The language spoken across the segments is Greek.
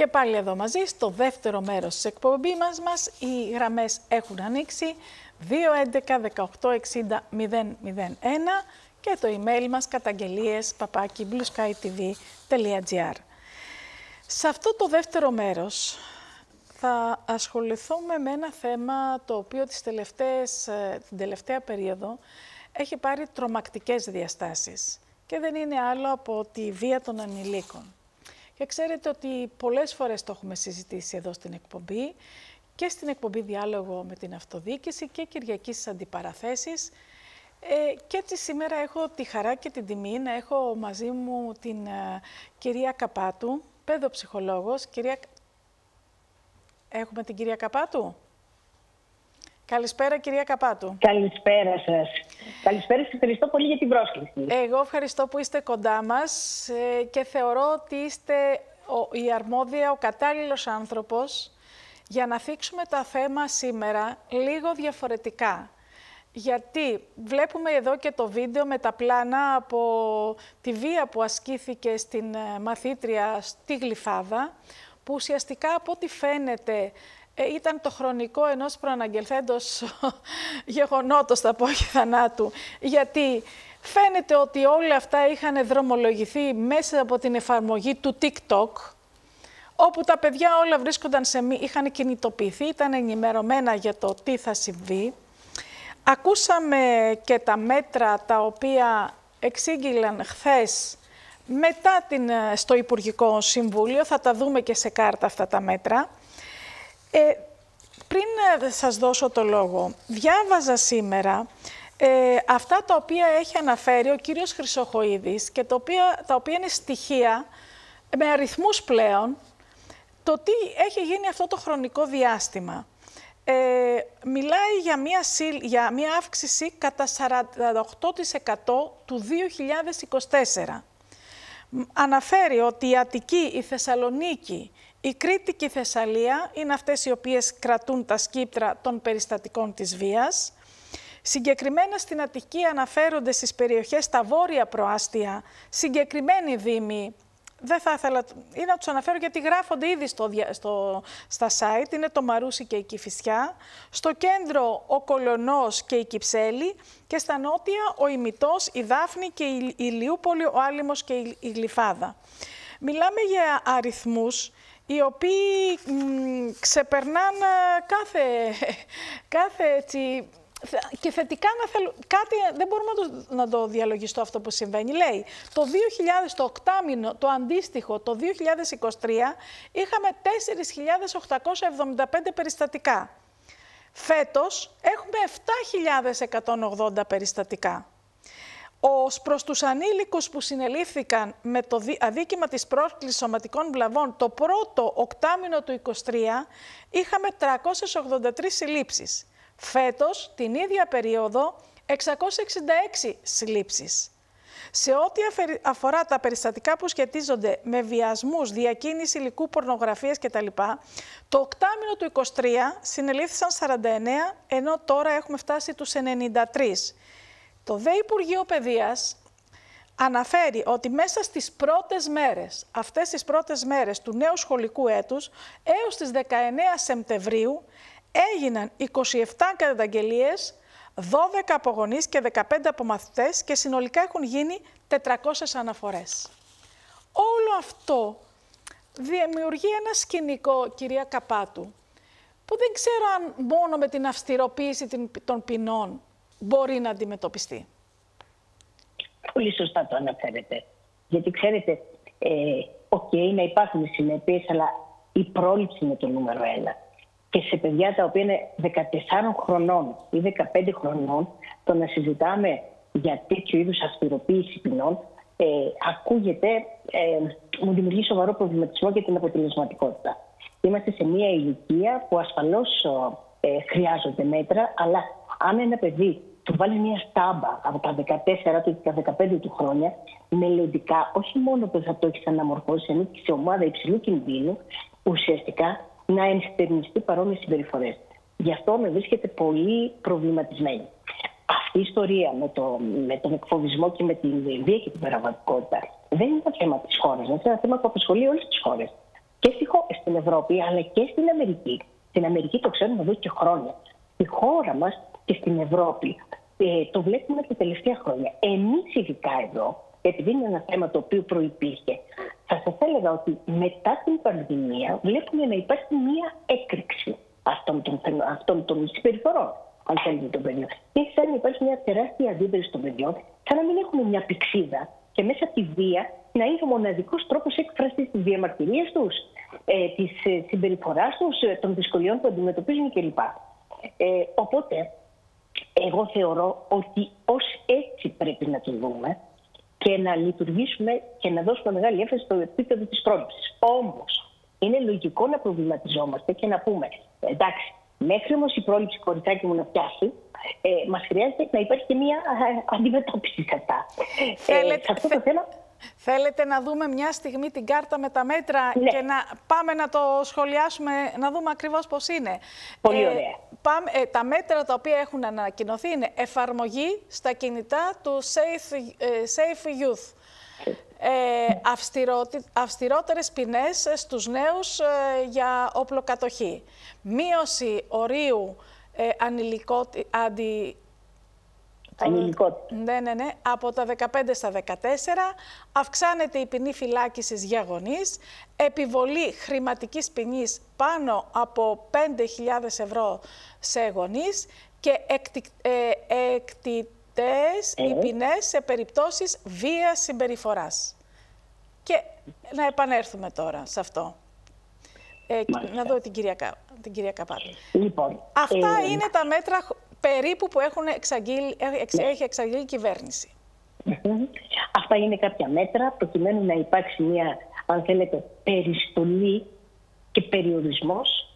Και πάλι εδώ μαζί, στο δεύτερο μέρος της εκπομπής μας, οι γραμμές έχουν ανοίξει 211-1860-001 και το email μας καταγγελίες@blueskytv.gr. Σε αυτό το δεύτερο μέρος θα ασχοληθούμε με ένα θέμα το οποίο την τελευταία περίοδο έχει πάρει τρομακτικές διαστάσεις και δεν είναι άλλο από τη βία των ανηλίκων. Και ξέρετε ότι πολλές φορές το έχουμε συζητήσει εδώ στην εκπομπή και στην εκπομπή Διάλογο με την Αυτοδιοίκηση και Κυριακή στις Αντιπαραθέσεις. Και έτσι σήμερα έχω τη χαρά και την τιμή να έχω μαζί μου την κυρία Καπάτου, παιδοψυχολόγος. Έχουμε την κυρία Καπάτου. Καλησπέρα κυρία Καπάτου. Καλησπέρα σας. Καλησπέρα σας, ευχαριστώ πολύ για την πρόσκληση. Εγώ ευχαριστώ που είστε κοντά μας και θεωρώ ότι είστε η αρμόδια, ο κατάλληλος άνθρωπος για να θίξουμε τα θέμα σήμερα λίγο διαφορετικά. Γιατί βλέπουμε εδώ και το βίντεο με τα πλάνα από τη βία που ασκήθηκε στην μαθήτρια στη Γλυφάδα, που ουσιαστικά από ό,τι φαίνεται ήταν το χρονικό ενός προαναγγελθέντος γεγονότος, θα πω, και θανάτου. Γιατί φαίνεται ότι όλα αυτά είχαν δρομολογηθεί μέσα από την εφαρμογή του TikTok, όπου τα παιδιά όλα βρίσκονταν είχαν κινητοποιηθεί, ήταν ενημερωμένα για το τι θα συμβεί. Ακούσαμε και τα μέτρα τα οποία εξήγηλαν χθες μετά στο Υπουργικό Συμβούλιο, θα τα δούμε και σε κάρτα αυτά τα μέτρα. Πριν σας δώσω το λόγο, διάβαζα σήμερα αυτά τα οποία έχει αναφέρει ο κύριος Χρυσοχοΐδης και τα οποία είναι στοιχεία με αριθμούς πλέον, το τι έχει γίνει αυτό το χρονικό διάστημα. Μιλάει για μία αύξηση κατά 48% του 2024. Αναφέρει ότι η Αττική, η Θεσσαλονίκη, η Κρήτη και η Θεσσαλία είναι αυτές οι οποίες κρατούν τα σκύπτρα των περιστατικών της βίας. Συγκεκριμένα στην Αττική αναφέρονται στις περιοχές τα βόρεια προάστια, συγκεκριμένοι δήμοι. Δεν θα ήθελα να τους αναφέρω γιατί γράφονται ήδη στα site, είναι το Μαρούσι και η Κηφισιά, στο κέντρο ο Κολωνός και η Κυψέλη και στα νότια ο Ημιτός, η Δάφνη και η Ηλιούπολη, ο Άλυμος και η Γλυφάδα. Μιλάμε για αριθμούς οι οποίοι ξεπερνάνε κάθε έτσι, και θετικά κάτι δεν μπορούμε να το διαλογιστώ αυτό που συμβαίνει. Λέει, το 2000, το οκτάμηνο, το αντίστοιχο, το 2023, είχαμε 4.875 περιστατικά. Φέτος έχουμε 7.180 περιστατικά. Ως προς τους ανήλικους που συνελήφθηκαν με το αδίκημα της πρόσκλησης σωματικών βλαβών το πρώτο οκτάμηνο του 2023, είχαμε 383 συλλήψεις. Φέτος, την ίδια περίοδο, 666 συλλήψεις. Σε ό,τι αφορά τα περιστατικά που σχετίζονται με βιασμούς, διακίνηση υλικού πορνογραφίας κτλ., το οκτάμηνο του 2023 συνελήφθησαν 49, ενώ τώρα έχουμε φτάσει τους 93. Το ΔΕ Υπουργείο Παιδείας αναφέρει ότι μέσα στις πρώτες μέρες, αυτές τις πρώτες μέρες του νέου σχολικού έτους, έως τις 19 Σεπτεμβρίου, έγιναν 27 καταγγελίες, 12 από γονείς και 15 από μαθητές και συνολικά έχουν γίνει 400 αναφορές. Όλο αυτό δημιουργεί ένα σκηνικό, κυρία Καπάτου, που δεν ξέρω αν μόνο με την αυστηροποίηση των ποινών μπορεί να αντιμετωπιστεί. Πολύ σωστά το αναφέρετε. Γιατί ξέρετε, να υπάρχουν συνέπειες, αλλά η πρόληψη είναι το νούμερο 1. Και σε παιδιά τα οποία είναι 14 χρονών ή 15 χρονών, το να συζητάμε για τέτοιου είδους αυστηροποίηση ποινών, ακούγεται, μου δημιουργεί σοβαρό προβληματισμό για την αποτελεσματικότητα. Είμαστε σε μια ηλικία που ασφαλώς χρειάζονται μέτρα, αλλά αν ένα παιδί του βάλει μια στάμπα από τα 14 του και τα 15 του χρόνια, μελλοντικά όχι μόνο που θα το έχει αναμορφώσει, ανήκει σε ομάδα υψηλού κινδύνου, ουσιαστικά να ενστερνιστεί παρόμοιες συμπεριφορές. Γι' αυτό με βρίσκεται πολύ προβληματισμένη. Αυτή η ιστορία με τον εκφοβισμό και με την βία και την παραβατικότητα δεν είναι ένα θέμα της χώρας. Είναι ένα θέμα που απασχολεί όλες τις χώρες. Και στην Ευρώπη, αλλά και στην Αμερική. Στην Αμερική το ξέρουμε εδώ και χρόνια. Στη χώρα μας και στην Ευρώπη το βλέπουμε τα τελευταία χρόνια. Εμείς ειδικά εδώ, επειδή είναι ένα θέμα το οποίο προϋπήρχε, θα σας έλεγα ότι μετά την πανδημία βλέπουμε να υπάρχει μία έκρηξη αυτών των συμπεριφορών, αν θέλετε, των παιδιών. Και σαν να υπάρχει μια τεράστια αντίδραση των παιδιών, σαν να μην έχουν μια πηξίδα και μέσα από τη βία να είναι ο μοναδικός τρόπος έκφρασης της διαμαρτυρίας τους, της συμπεριφοράς τους, των δυσκολιών που αντιμετωπίζουν κλπ. Οπότε, εγώ θεωρώ ότι ως έτσι πρέπει να το δούμε και να λειτουργήσουμε και να δώσουμε μεγάλη έμφαση στο επίπεδο της πρόληψης. Όμως, είναι λογικό να προβληματιζόμαστε και να πούμε, εντάξει, μέχρι όμως η πρόληψη, κοριτσάκι μου, να πιάσει, μας χρειάζεται να υπάρχει και μια αντιμετώπιση σε αυτά. Σε αυτό το θέμα... Θέλετε να δούμε μια στιγμή την κάρτα με τα μέτρα και να πάμε να το σχολιάσουμε, να δούμε ακριβώς πώς είναι. Πολύ ωραία. Τα μέτρα τα οποία έχουν ανακοινωθεί είναι εφαρμογή στα κινητά του Safe Youth. Αυστηρότερες ποινές στους νέους για όπλοκατοχή. Μείωση ορίου από τα 15 στα 14, αυξάνεται η ποινή φυλάκισης για γονείς, επιβολή χρηματικής ποινής πάνω από 5.000 ευρώ σε γονείς και εκτιτές οι ποινές σε περιπτώσεις βίας συμπεριφοράς. Και να επανέλθουμε τώρα σε αυτό. Να δω την κυρία Καπάτη. Λοιπόν, αυτά είναι τα μέτρα περίπου που έχει εξαγγείλει η κυβέρνηση. Αυτά είναι κάποια μέτρα προκειμένου να υπάρξει μια, αν θέλετε, περιστολή και περιορισμός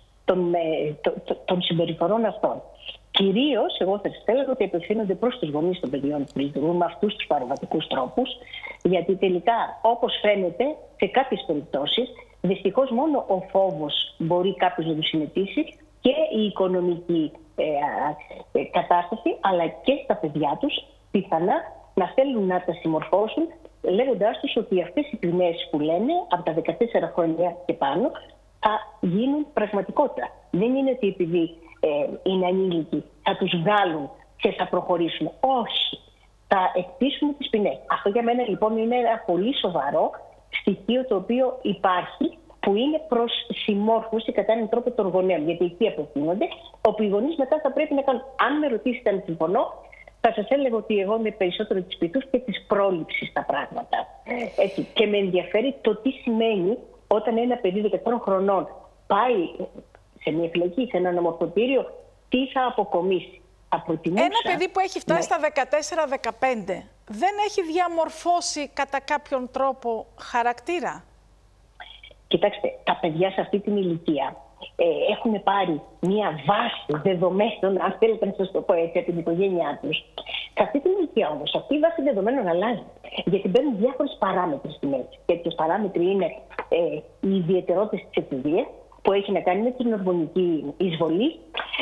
των συμπεριφορών αυτών. Κυρίως, εγώ θα σας έλεγα ότι απευθύνονται προς τους γονείς των παιδιών που λειτουργούν με αυτούς τους παραβατικούς τρόπους, γιατί τελικά, όπως φαίνεται, σε κάποιες περιπτώσεις, δυστυχώς μόνο ο φόβος μπορεί κάποιος να του συνετίσει και η οικονομική κατάσταση, αλλά και στα παιδιά τους, πιθανά να θέλουν να τα συμμορφώσουν, λέγοντάς τους ότι αυτές οι ποινές που λένε από τα 14 χρόνια και πάνω θα γίνουν πραγματικότητα. Δεν είναι ότι επειδή είναι ανήλικοι θα τους βγάλουν και θα προχωρήσουν. Όχι. Θα εκτίσουμε τις ποινές. Αυτό για μένα λοιπόν είναι ένα πολύ σοβαρό στοιχείο το οποίο υπάρχει, που είναι προς συμμόρφωση κατά έναν τρόπο των γονέων. Γιατί εκεί απευθύνονται, όπου οι γονείς μετά θα πρέπει να κάνουν. Αν με ρωτήσετε αν συμφωνώ, θα σας έλεγα ότι εγώ είμαι περισσότερο της πειθούς και της πρόληψης στα πράγματα. Έτσι. Και με ενδιαφέρει το τι σημαίνει όταν ένα παιδί 14 χρονών πάει σε μια φυλακή, σε ένα νομοθετήριο, τι θα αποκομίσει. Ένα παιδί που έχει φτάσει στα 14-15 δεν έχει διαμορφώσει κατά κάποιον τρόπο χαρακτήρα. Κοιτάξτε, τα παιδιά σε αυτή την ηλικία έχουν πάρει μια βάση δεδομένων, αν θέλετε να σας το πω έτσι, από την οικογένειά τους. Σε αυτή την ηλικία όμως, αυτή η βάση δεδομένων αλλάζει. Γιατί μπαίνουν διάφορες παράμετροι στη μέση. Τέτοιες παράμετροι είναι οι ιδιαιτερότητες της εφηβείας, που έχει να κάνει με την ορμονική εισβολή,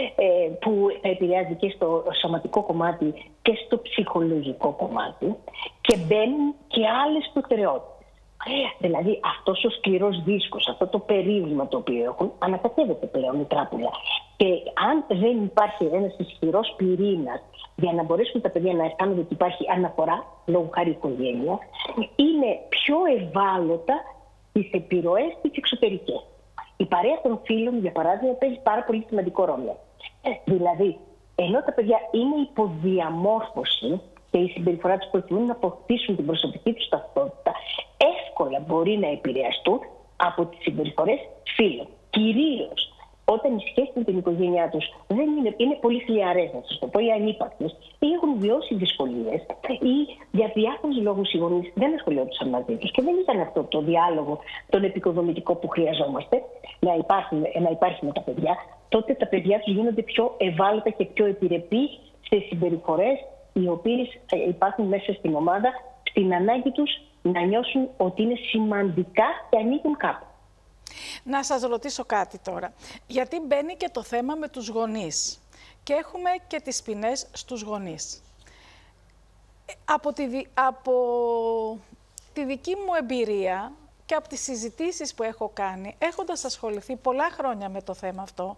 που θα επηρεάζει και στο σωματικό κομμάτι και στο ψυχολογικό κομμάτι, και μπαίνουν και άλλες προτεραιότητες. Δηλαδή αυτός ο σκληρός δίσκος, αυτό το περίβλημα το οποίο έχουν, ανακατεύεται πλέον η τράπουλα. Και αν δεν υπάρχει ένας ισχυρός πυρήνας για να μπορέσουν τα παιδιά να αισθάνονται ότι υπάρχει αναφορά, λόγω χάρη οικογένεια, είναι πιο ευάλωτα στις επιρροές τις εξωτερικές. Η παρέα των φίλων, για παράδειγμα, παίζει πάρα πολύ σημαντικό ρόλο. Δηλαδή, ενώ τα παιδιά είναι υποδιαμόρφωση και η συμπεριφορά τους προκειμένου να αποκτήσουν την προσωπική τους ταυτότητα, εύκολα μπορεί να επηρεαστούν από τις συμπεριφορές φίλων. Κυρίως όταν οι σχέσεις με την οικογένειά τους είναι πολύ χλιαρές, να σας το πω, ή ανύπαρκτες, ή έχουν βιώσει δυσκολίες, ή για διάφορους λόγους οι γονείς δεν ασχολιόντουσαν μαζί τους και δεν ήταν αυτό το διάλογο, τον επικοδομητικό που χρειαζόμαστε να υπάρχει με τα παιδιά, τότε τα παιδιά τους γίνονται πιο ευάλωτα και πιο επιρρεπή σε συμπεριφορές οι οποίες υπάρχουν μέσα στην ομάδα, στην ανάγκη τους να νιώσουν ότι είναι σημαντικά και ανήκουν κάπου. Να σας ρωτήσω κάτι τώρα, γιατί μπαίνει και το θέμα με τους γονείς και έχουμε και τις ποινές στους γονείς. Από τη δική μου εμπειρία και από τις συζητήσεις που έχω κάνει, έχοντας ασχοληθεί πολλά χρόνια με το θέμα αυτό,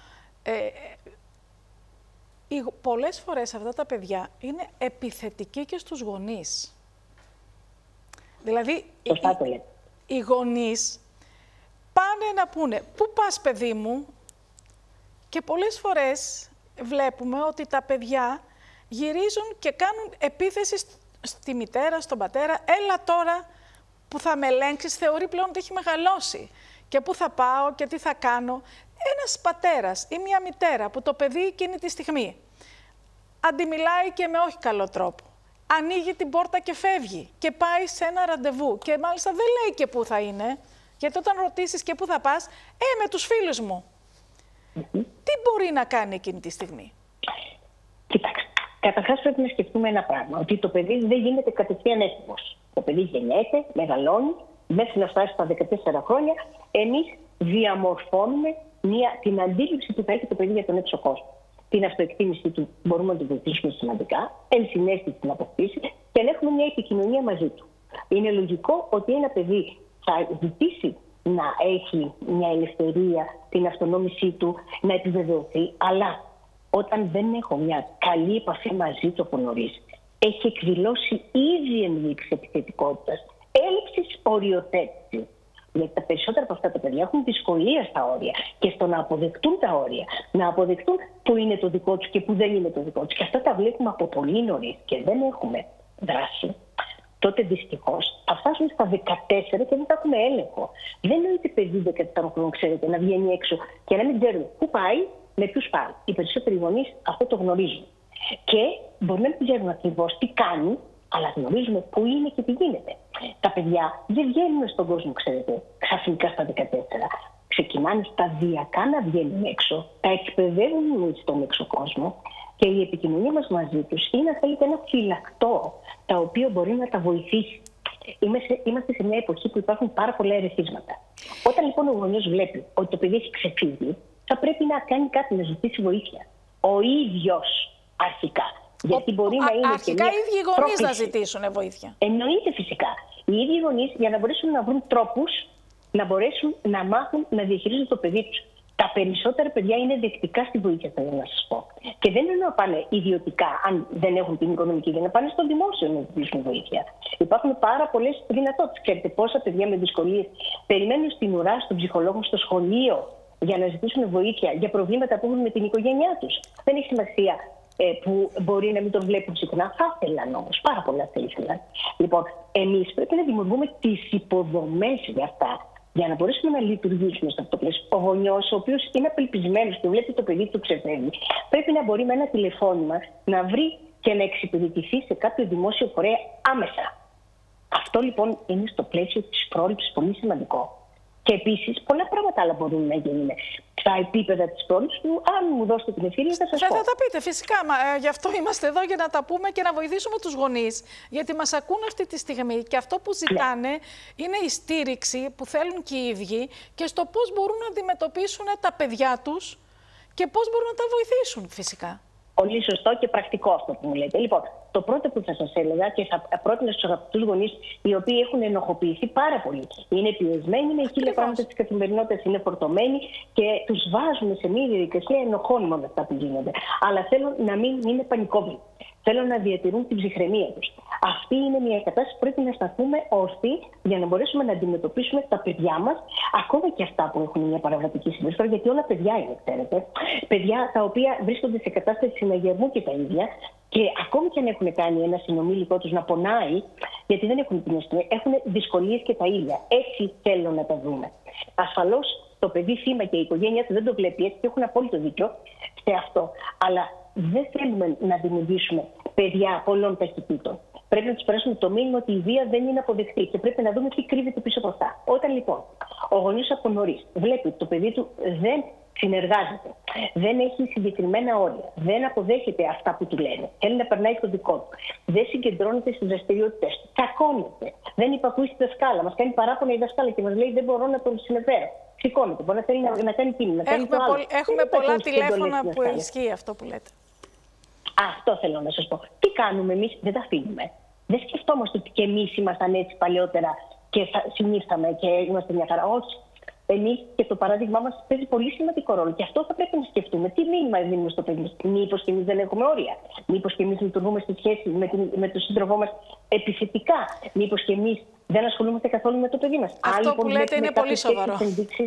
πολλές φορές αυτά τα παιδιά είναι επιθετικοί και στους γονείς. Δηλαδή, οι γονείς πάνε να πούνε «Πού πας, παιδί μου?» και πολλές φορές βλέπουμε ότι τα παιδιά γυρίζουν και κάνουν επίθεση στη μητέρα, στον πατέρα. «Έλα τώρα που θα με ελέγξεις», θεωρεί πλέον ότι έχει μεγαλώσει. Και πού θα πάω και τι θα κάνω. Ένας πατέρας ή μια μητέρα που το παιδί εκείνη τη στιγμή αντιμιλάει και με όχι καλό τρόπο, ανοίγει την πόρτα και φεύγει και πάει σε ένα ραντεβού και μάλιστα δεν λέει και πού θα είναι, γιατί όταν ρωτήσεις και πού θα πας, με τους φίλους μου. Τι μπορεί να κάνει εκείνη τη στιγμή? Κοιτάξτε, καταρχάς πρέπει να σκεφτούμε ένα πράγμα, ότι το παιδί δεν γίνεται κατευθείαν έτοιμος. Το παιδί γεννιέται, μεγαλώνει, μέχρι να φτάσει στα 14 χρόνια, εμείς διαμορφώνουμε την αντίληψη που θα έχει το παιδί για τον έξω κόσμο. Την αυτοεκτίμηση του μπορούμε να του βοηθήσουμε σημαντικά, ενσυναίσθηση την αποκτήσει και να έχουμε μια επικοινωνία μαζί του. Είναι λογικό ότι ένα παιδί θα ζητήσει να έχει μια ελευθερία, την αυτονόμησή του, να επιβεβαιωθεί, αλλά όταν δεν έχω μια καλή επαφή μαζί του από νωρίς, έχει εκδηλώσει ήδη ενδείξεις επιθετικότητας, έλλειψης οριοθέτησης. Γιατί τα περισσότερα από αυτά τα παιδιά έχουν δυσκολία στα όρια και στο να αποδεκτούν τα όρια, να αποδεκτούν που είναι το δικό τους και που δεν είναι το δικό τους. Και αυτά τα βλέπουμε από πολύ νωρίς και δεν έχουμε δράση. Τότε δυστυχώς θα φτάσουμε στα 14 και δεν θα έχουμε έλεγχο. Δεν νοείται παιδί 14 χρόνων, ξέρετε, να βγαίνει έξω και να μην ξέρουμε πού πάει, με ποιους πάει. Οι περισσότεροι γονείς αυτό το γνωρίζουν. Και μπορεί να μην ξέρουν ακριβώς τι κάνει, αλλά γνωρίζουμε πού είναι και τι γίνεται. Τα παιδιά δεν βγαίνουν στον κόσμο, ξέρετε, ξαφνικά στα 14. Ξεκινάνε σταδιακά να βγαίνουν έξω, τα εκπαιδεύουν στον έξω κόσμο και η επικοινωνία μας μαζί τους είναι, αν θέλετε, ένα φυλακτό, το οποίο μπορεί να τα βοηθήσει. Είμαστε σε μια εποχή που υπάρχουν πάρα πολλά ερεθίσματα. Όταν λοιπόν ο γονιός βλέπει ότι το παιδί έχει ξεφύγει, θα πρέπει να κάνει κάτι, να ζητήσει βοήθεια. Ο ίδιος αρχικά. Γιατί μπορεί να είναι αρχικά οι ίδιοι γονείς να ζητήσουν βοήθεια. Εννοείται φυσικά. Οι ίδιοι γονείς για να μπορέσουν να βρουν τρόπους να μπορέσουν να μάθουν να διαχειρίζονται το παιδί τους. Τα περισσότερα παιδιά είναι δεκτικά στη βοήθεια, θέλω να σας πω. Και δεν εννοώ να πάνε ιδιωτικά, αν δεν έχουν την οικονομική, για να πάνε στο δημόσιο να ζητήσουν βοήθεια. Υπάρχουν πάρα πολλές δυνατότητες. Ξέρετε πόσα παιδιά με δυσκολίες περιμένουν στην ουρά, στον ψυχολόγο, στο σχολείο για να ζητήσουν βοήθεια για προβλήματα που έχουν με την οικογένειά τους. Δεν έχει σημασία που μπορεί να μην τον βλέπουν συχνά. Θα ήθελαν όμως, πάρα πολλά θα ήθελαν. Λοιπόν, εμείς πρέπει να δημιουργούμε τις υποδομές για αυτά, για να μπορέσουμε να λειτουργήσουμε σε αυτό το πλαίσιο. Ο γονιός, ο οποίος είναι απελπισμένος και βλέπει το παιδί του ξεφεύγει, πρέπει να μπορεί με ένα τηλεφώνημα να βρει και να εξυπηρετηθεί σε κάποιο δημόσιο φορέα άμεσα. Αυτό λοιπόν είναι στο πλαίσιο της πρόληψης πολύ σημαντικό. Και επίσης πολλά πράγματα άλλα μπορούν να γίνουν στα επίπεδα της πρόληψης που, αν μου δώσετε την ευκαιρία, θα σας πω. Θα τα πείτε, φυσικά. Γι' αυτό είμαστε εδώ, για να τα πούμε και να βοηθήσουμε τους γονείς. Γιατί μας ακούν αυτή τη στιγμή και αυτό που ζητάνε είναι η στήριξη που θέλουν και οι ίδιοι και στο πώς μπορούν να αντιμετωπίσουν τα παιδιά τους και πώς μπορούν να τα βοηθήσουν, φυσικά. Πολύ σωστό και πρακτικό αυτό που μου λέτε. Λοιπόν, το πρώτο που θα σας έλεγα και θα πρότεινα στους αγαπητούς γονείς, οι οποίοι έχουν ενοχοποιηθεί πάρα πολύ, είναι πιεσμένοι με χίλια πράγματα της καθημερινότητας, είναι φορτωμένοι και τους βάζουμε σε μια διαδικασία ενοχώνουμε με αυτά που γίνονται. Αλλά θέλω να μην είναι πανικόβλητοι. Θέλω να διατηρούν την ψυχραιμία τους. Αυτή είναι μια κατάσταση που πρέπει να σταθούμε ορθοί για να μπορέσουμε να αντιμετωπίσουμε τα παιδιά μας, ακόμα και αυτά που έχουν μια παραβατική συμπεριφορά, γιατί όλα παιδιά είναι, ξέρετε. Παιδιά τα οποία βρίσκονται σε κατάσταση συναγερμού και τα ίδια, και ακόμη και αν έχουν κάνει ένα συνομήλικό τους να πονάει, γιατί δεν έχουν την αισθήμα, έχουν δυσκολίες και τα ίδια. Έτσι θέλω να τα δούμε. Ασφαλώς το παιδί θύμα και η οικογένεια του δεν το βλέπει έτσι και έχουν απόλυτο δίκιο σε αυτό. Αλλά δεν θέλουμε να δημιουργήσουμε παιδιά πολλών ταχυτήτων. Πρέπει να τους περάσουμε το μήνυμα ότι η βία δεν είναι αποδεκτή και πρέπει να δούμε τι κρύβεται πίσω από αυτά. Όταν λοιπόν ο γονιός από νωρίς βλέπει ότι το παιδί του δεν συνεργάζεται, δεν έχει συγκεκριμένα όρια, δεν αποδέχεται αυτά που του λένε, θέλει να περνάει το δικό του, δεν συγκεντρώνεται στις δραστηριότητες του, τσακώνεται, δεν υπακούει στη δασκάλα, μας κάνει παράπονα η δασκάλα και μας λέει δεν μπορώ να τον συνεπέρω. Σηκώνεται, μπορεί να θέλει να κάνει κίνημα, να κάνει το άλλο. Έχουμε πολλά τηλέφωνα που ισχύει αυτό που λέτε. Αυτό θέλω να σας πω. Τι κάνουμε εμείς, δεν τα αφήνουμε. Δεν σκεφτόμαστε ότι και εμείς ήμασταν έτσι παλιότερα και συνήθαμε και είμαστε μια χαρά. Όχι. Εμείς και το παράδειγμά μας παίζει πολύ σημαντικό ρόλο. Και αυτό θα πρέπει να σκεφτούμε. Τι μήνυμα δίνουμε στο παιδί μας? Μήπως και εμείς δεν έχουμε όρια? Μήπως και εμείς λειτουργούμε στη σχέση με τον σύντροφό μας επιθετικά? Μήπως και εμείς δεν ασχολούμαστε καθόλου με το παιδί μας? Αυτό που λέτε είναι πολύ σοβαρό.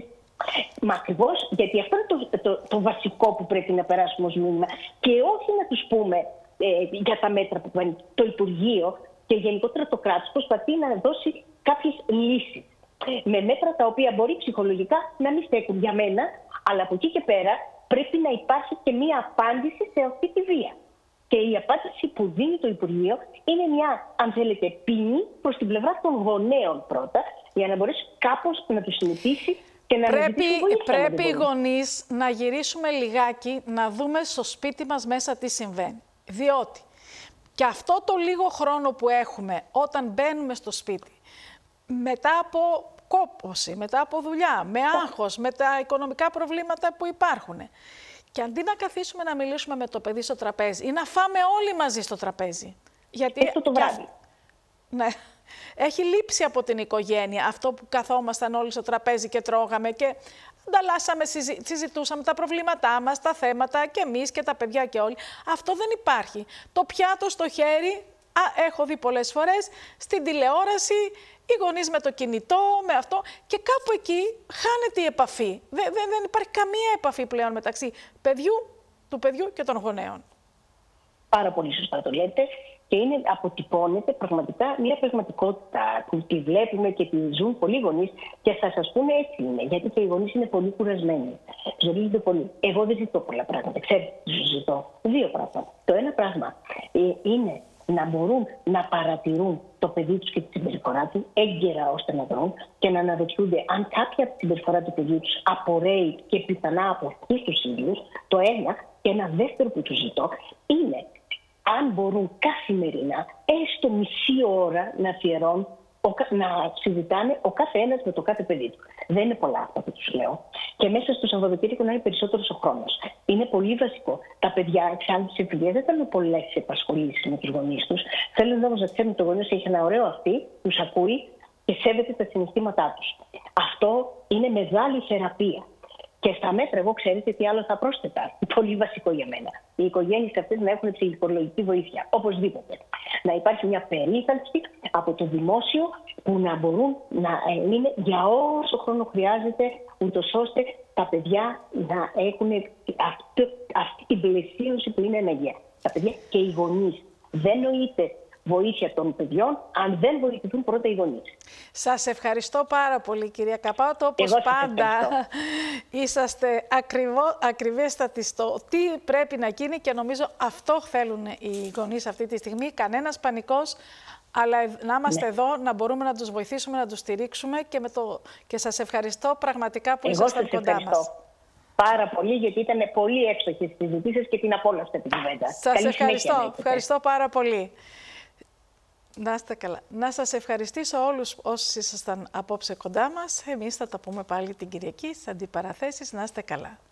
Μα ακριβώς, γιατί αυτό είναι το βασικό που πρέπει να περάσουμε ως μήνυμα. Και όχι να τους πούμε για τα μέτρα που παίρνει το Υπουργείο και γενικότερα το κράτος προσπαθεί να δώσει κάποιες λύσεις. Με μέτρα τα οποία μπορεί ψυχολογικά να μην στέκουν για μένα, αλλά από εκεί και πέρα πρέπει να υπάρχει και μία απάντηση σε αυτή τη βία. Και η απάντηση που δίνει το Υπουργείο είναι μια, αν θέλετε, ποινή προς την πλευρά των γονέων πρώτα, για να μπορέσει κάπως να τους συνηθίσει και να Πρέπει οι γονείς να γυρίσουμε λιγάκι, να δούμε στο σπίτι μας μέσα τι συμβαίνει. Διότι και αυτό το λίγο χρόνο που έχουμε όταν μπαίνουμε στο σπίτι, μετά από κόπωση, μετά από δουλειά, με άγχος, με τα οικονομικά προβλήματα που υπάρχουν. Και αντί να καθίσουμε να μιλήσουμε με το παιδί στο τραπέζι ή να φάμε όλοι μαζί στο τραπέζι. Γιατί το βράδυ. Ναι. Έχει λείψει από την οικογένεια αυτό που καθόμασταν όλοι στο τραπέζι και τρώγαμε και ανταλλάσσαμε, συζητούσαμε τα προβλήματά μας, τα θέματα και εμείς και τα παιδιά και όλοι. Αυτό δεν υπάρχει. Το πιάτο στο χέρι, έχω δει πολλές φορές, στην τηλεόραση, οι γονείς με το κινητό, με αυτό και κάπου εκεί χάνεται η επαφή. Δεν υπάρχει καμία επαφή πλέον μεταξύ του παιδιού και των γονέων. Πάρα πολύ σωστά το λέτε. Και αποτυπώνεται πραγματικά μια πραγματικότητα που τη βλέπουμε και τη ζουν πολλοί γονείς και θα σας πούνε έτσι είναι, γιατί και οι γονείς είναι πολύ κουρασμένοι. Ζορίζονται πολύ. Εγώ δεν ζητώ πολλά πράγματα. Ξέρετε, ζητώ δύο πράγματα. Το ένα πράγμα είναι να μπορούν να παρατηρούν το παιδί τους και τη συμπεριφορά του έγκαιρα ώστε να δουν και να αναρωτιούνται αν κάποια από τη συμπεριφορά του παιδιού τους απορρέει και πιθανά από αυτούς τους ίδιους. Το ένα. Και ένα δεύτερο που τους ζητώ είναι αν μπορούν καθημερινά, έστω μισή ώρα να αφιερώνουν, να συζητάνε ο κάθε ένας με το κάθε παιδί του. Δεν είναι πολλά αυτά που τους λέω. Και μέσα στο Σαββατοκύριακο να είναι περισσότερος ο χρόνος. Είναι πολύ βασικό. Τα παιδιά εξάλλου της εφηβείας δεν θέλουν πολλές επασχολήσεις με τους γονείς τους. Θέλουν όμως να ξέρουν ότι ο γονιός έχει ένα ωραίο αυτή, τους ακούει και σέβεται τα συναισθήματά τους. Αυτό είναι μεγάλη θεραπεία. Και στα μέτρα, εγώ ξέρετε τι άλλο θα πρόσθετα. Πολύ βασικό για μένα. Οι οικογένειες αυτές να έχουν ψυχολογική βοήθεια. Οπωσδήποτε. Να υπάρχει μια περίθαλψη από το δημόσιο που να μπορούν να είναι για όσο χρόνο χρειάζεται, ούτως ώστε τα παιδιά να έχουν αυτή την πλαισίωση που είναι αναγκαία. Τα παιδιά και οι γονείς. Δεν νοείται βοήθεια των παιδιών, αν δεν βοηθηθούν πρώτα οι γονείς. Σας ευχαριστώ πάρα πολύ, κυρία Καπάτο. Όπως πάντα, είσαστε ακριβέστατοι στο τι πρέπει να γίνει και νομίζω αυτό θέλουν οι γονείς αυτή τη στιγμή. Κανένας πανικός, αλλά να είμαστε εδώ, να μπορούμε να τους βοηθήσουμε, να τους στηρίξουμε και σας ευχαριστώ πραγματικά που ήσασταν κοντά μας. Πάρα πολύ, γιατί ήταν πολύ εύστοχες τις συζητήσεις και την απόλαυσα την κουβέντα. Σας ευχαριστώ. Ευχαριστώ πάρα πολύ. Να είστε καλά. Να σας ευχαριστήσω όλους όσοι ήσασταν απόψε κοντά μας. Εμείς θα τα πούμε πάλι την Κυριακή στις αντιπαραθέσεις. Να είστε καλά.